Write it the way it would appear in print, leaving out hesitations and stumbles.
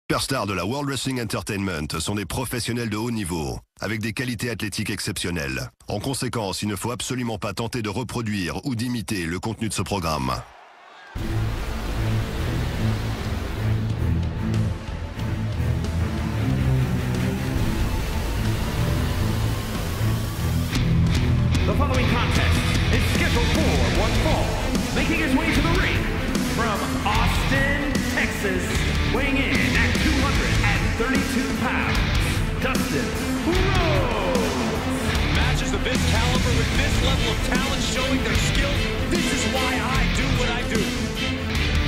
Superstars de la World Wrestling Entertainment sont des professionnels de haut niveau, avec des qualités athlétiques exceptionnelles. En conséquence, il ne faut absolument pas tenter de reproduire ou d'imiter le contenu de ce programme. The following contest is scheduled for one fall, making his way to the ring from Austin, Texas, weighing in at 232 pounds, Dustin Rhodes. Matches of this caliber with this level of talent showing their skill. This is why I do what I do.